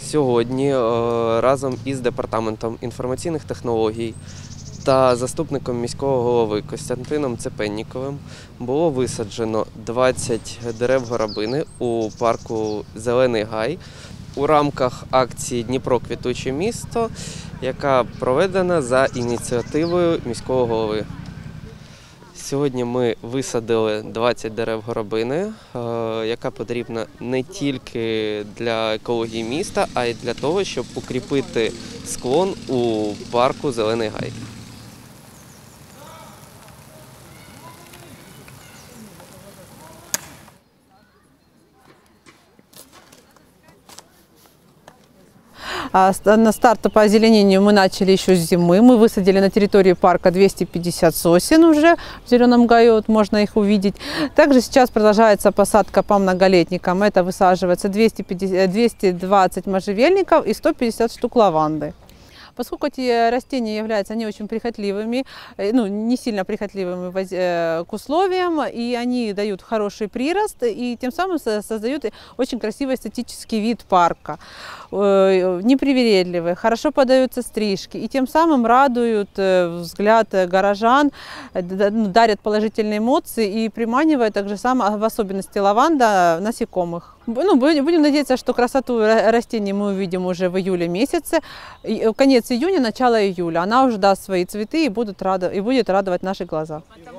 Сьогодні разом із Департаментом інформаційних технологій та заступником міського голови Костянтином Цепенніковим було висаджено 20 дерев горобини у парку «Зелений гай» у рамках акції «Дніпро – квітуче місто», яка проведена за ініціативою міського голови. Сьогодні ми висадили 20 дерев горобини, яка потрібна не тільки для екології міста, а й для того, щоб укріпити склон у парку «Зелений гай». На старт по озеленению мы начали еще с зимы. Мы высадили на территории парка 250 сосен уже в Зеленом гаю, вот можно их увидеть. Также сейчас продолжается посадка по многолетникам. Это высаживается 220 можжевельников и 150 штук лаванды. Поскольку эти растения являются не очень прихотливыми, не сильно прихотливыми к условиям, и они дают хороший прирост, и тем самым создают очень красивый эстетический вид парка. Непривередливые, хорошо подаются стрижки, и тем самым радуют взгляд горожан, дарят положительные эмоции и приманивают также в особенности лаванда насекомых. Будем надеяться, что красоту растений мы увидим уже в июле месяце. Конец июня, начало июля. Она уже даст свои цветы и будет радовать наши глаза.